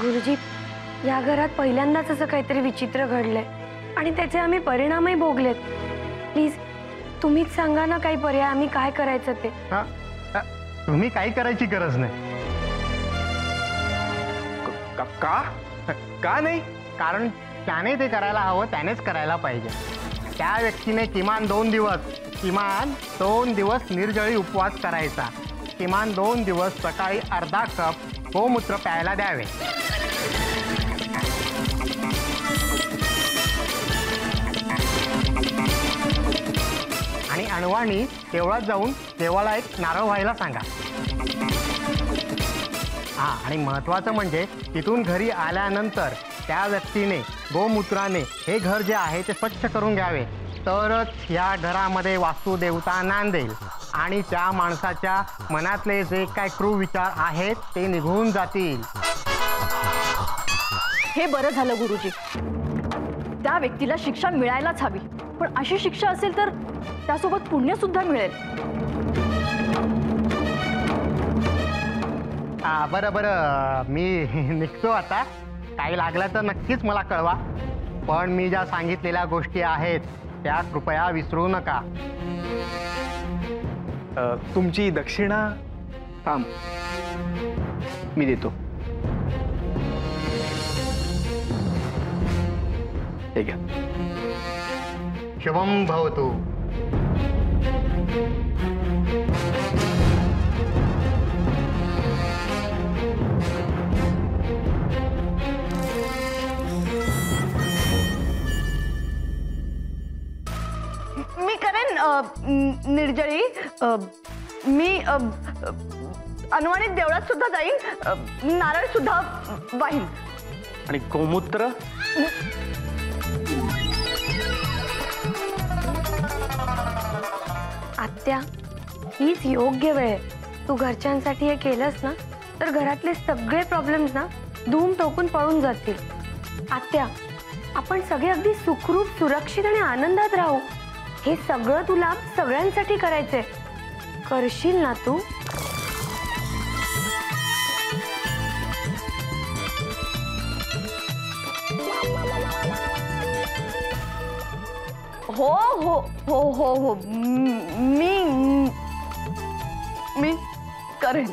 गुरुजी, या घरात पहिल्यांदाच असं काहीतरी विचित्र घडलंय आणि त्याचे आम्ही परिणामही भोगलेत. प्लीज तुम्हीच सांगा ना काही पर्याय, आम्ही काय करायचं ते. तुम्ही काही करायची गरज नाही. का का नाही? कारण त्याने ते करायला हवं, त्यानेच करायला पाहिजे. त्या व्यक्तीने किमान 2 दिवस निर्जळी उपवास करायचा. किमान 2 दिवस सकाळी अर्धा कप गोमूत्र प्यायला द्यावे. आणि अणवाणी देवळात जाऊन देवाला एक नारळ व्हायला सांगा. आणि महत्त्वाचं म्हणजे तिथून घरी आल्यानंतर त्या व्यक्तीने गोमूत्राने हे घर जे आहे ते स्वच्छ करून घ्यावे. तरच या घरामध्ये वास्तुदेवता नांदेल आणि त्या माणसाच्या मनातले जे काय क्रूर विचार आहेत ते निघून जातील. हे बरं झालं गुरुजी, त्या व्यक्तीला शिक्षा मिळायलाच हवी. पण अशी शिक्षा असेल तर त्यासोबत पुण्य सुद्धा मिळेल. बरं मी निघतो आता. काही लागलं तर नक्कीच मला कळवा. पण मी ज्या सांगितलेल्या गोष्टी आहेत त्या कृपया विसरू नका. तुमची दक्षिणा? थांब, मी देतो. हे घ्या. शुभम भवतु. मी करेन निर्जळी. मी अनवाणीत देवळात सुद्धा जाईन, नारळ सुद्धा वाहीन. आणि गोमूत्र? आत्या, हीच योग्य वेळ आहे. तू घरच्यांसाठी हे केलंस ना तर घरातले सगळे प्रॉब्लेम्स ना धूम ठोकून पळून जातील. आत्या, आपण सगळे अगदी सुखरूप, सुरक्षित आणि आनंदात राहू. हे सगळं तुला सगळ्यांसाठी करायचंय. करशील ना तू? हो हो हो हो हो, मी करेन.